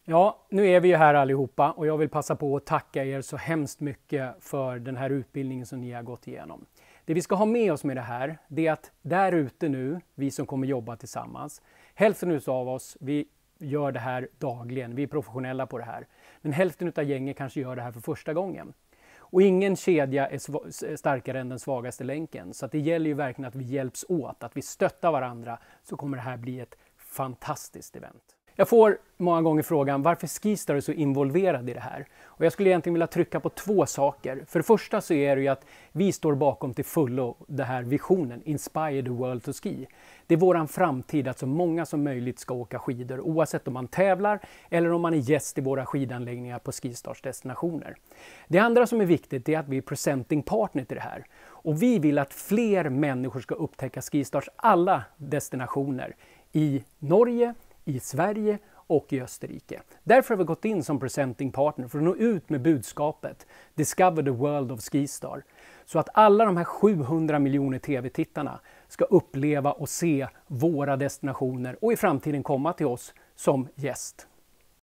Ja, nu är vi ju här allihopa och jag vill passa på att tacka er så hemskt mycket för den här utbildningen som ni har gått igenom. Det vi ska ha med oss med det här, det är att där ute nu, vi som kommer jobba tillsammans, hälften av oss, vi gör det här dagligen, vi är professionella på det här. Men hälften av gänget kanske gör det här för första gången. Och ingen kedja är starkare än den svagaste länken. Så att det gäller ju verkligen att vi hjälps åt, att vi stöttar varandra, så kommer det här bli ett fantastiskt event. Jag får många gånger frågan varför Skistar är så involverad i det här. Och jag skulle egentligen vilja trycka på två saker. För det första så är det ju att vi står bakom till fullo den här visionen, Inspire the World to Ski. Det är våran framtid att så många som möjligt ska åka skidor, oavsett om man tävlar eller om man är gäst i våra skidanläggningar på Skistars destinationer. Det andra som är viktigt är att vi är presenting partner till det här. Och vi vill att fler människor ska upptäcka Skistars alla destinationer i Norge, i Sverige och i Österrike. Därför har vi gått in som presenting partner för att nå ut med budskapet Discover the World of Skistar. Så att alla de här 700 miljoner tv-tittarna ska uppleva och se våra destinationer och i framtiden komma till oss som gäst.